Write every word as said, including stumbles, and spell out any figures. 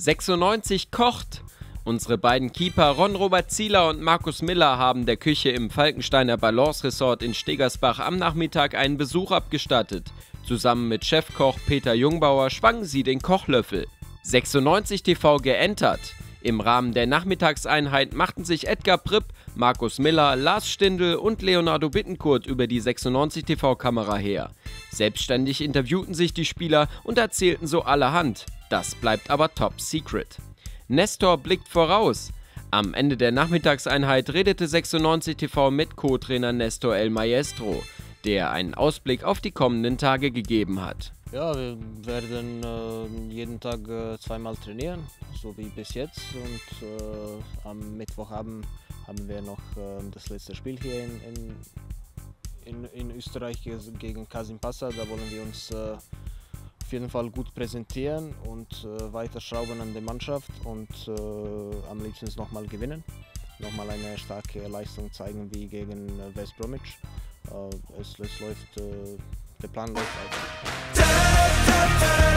sechsundneunzig kocht! Unsere beiden Keeper Ron-Robert Zieler und Markus Miller haben der Küche im Falkensteiner Balance Resort in Stegersbach am Nachmittag einen Besuch abgestattet. Zusammen mit Chefkoch Peter Jungbauer schwangen sie den Kochlöffel. sechsundneunzig T V geentert. Im Rahmen der Nachmittagseinheit machten sich Edgar Pripp, Markus Miller, Lars Stindl und Leonardo Bittencourt über die sechsundneunzig T V-Kamera her. Selbstständig interviewten sich die Spieler und erzählten so allerhand. Das bleibt aber top secret. Nestor blickt voraus. Am Ende der Nachmittagseinheit redete sechsundneunzig T V mit Co-Trainer Nestor El Maestro, der einen Ausblick auf die kommenden Tage gegeben hat. Ja, wir werden äh, jeden Tag äh, zweimal trainieren, so wie bis jetzt. Und äh, am Mittwochabend haben wir noch äh, das letzte Spiel hier in, in, in, in Österreich gegen Kasim Passa. Da wollen wir uns äh, auf jeden Fall gut präsentieren und äh, weiter schrauben an der Mannschaft und äh, am liebsten nochmal gewinnen. Nochmal eine starke Leistung zeigen wie gegen äh, West Bromwich. Äh, es, es läuft, äh, der Plan läuft weiter.